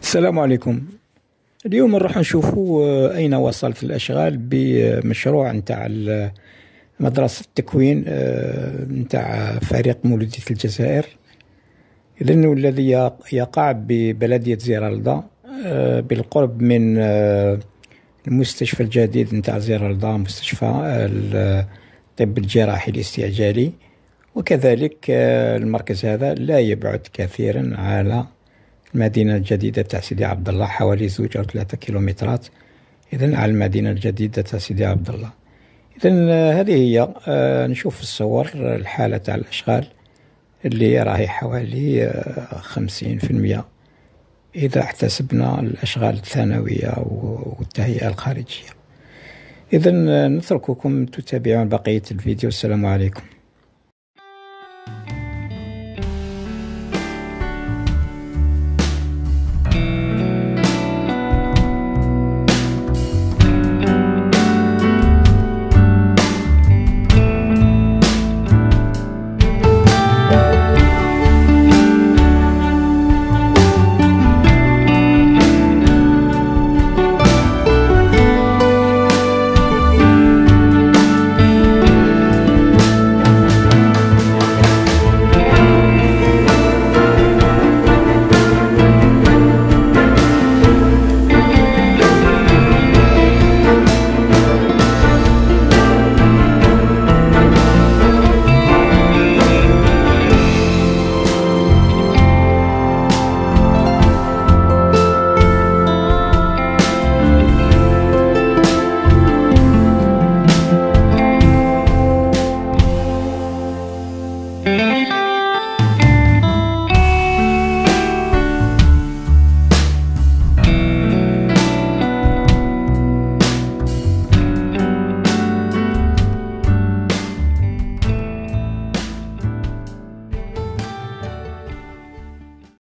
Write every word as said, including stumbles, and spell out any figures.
السلام عليكم. اليوم نروح نشوفوا أين وصلت الأشغال بمشروع نتاع مدرسة التكوين نتاع فريق مولودية الجزائر، إذن والذي يقع ببلدية زيرالدا بالقرب من المستشفى الجديد نتاع زيرالدا، مستشفى الطب الجراحي الاستعجالي. وكذلك المركز هذا لا يبعد كثيرا على المدينة الجديدة تاع سيدي عبد الله، حوالي زوج أو ثلاثة كيلومترات إذن على المدينة الجديدة تاع سيدي عبد الله. إذن هذه هي، نشوف الصور الحالة تاع الأشغال اللي راهي حوالي خمسين في المئة إذا احتسبنا الأشغال الثانوية والتهيئة الخارجية. إذن نترككم تتابعون بقية الفيديو. السلام عليكم.